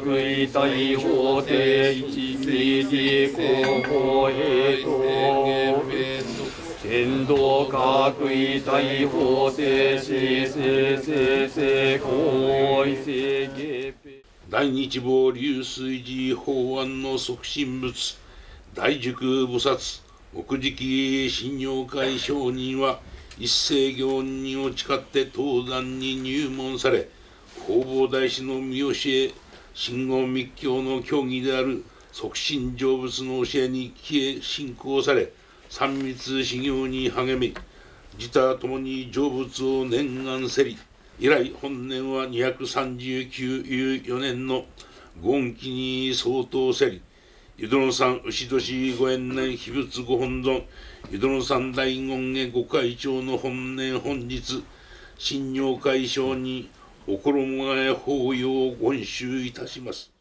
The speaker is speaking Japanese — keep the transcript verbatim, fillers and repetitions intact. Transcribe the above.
各位大法廷一水地公法平等天道各位大法廷しせせせ行為性下大日坊流水寺法案の促進物大塾菩薩木直信用会上人は一世行人を誓って東山に入門され弘法大師の見教え真言密教の教義である促進成仏の教えに帰依信仰され三密修行に励み自他ともに成仏を念願せり以来本年はにひゃくさんじゅうきゅうゆうよねんの権期に相当せり湯殿山牛年ご延年秘仏ご本尊湯殿山大権下御会長の本年本日信用会上にお衣替え法要を言収いたします。